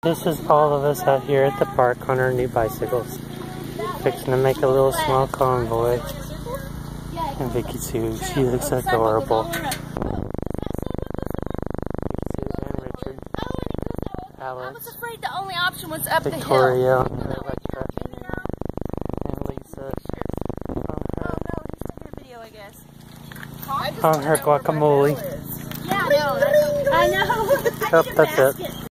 This is all of us out here at the park on our new bicycles. Fixing to make a little small convoy. And Vicky Sue, she looks adorable. Vicky Sue and Richard. Alex. I was afraid the only option was up Victoria, the hill. and Electra. And Lisa. On her guacamole. Yeah, I know. I know. Oh, that's it.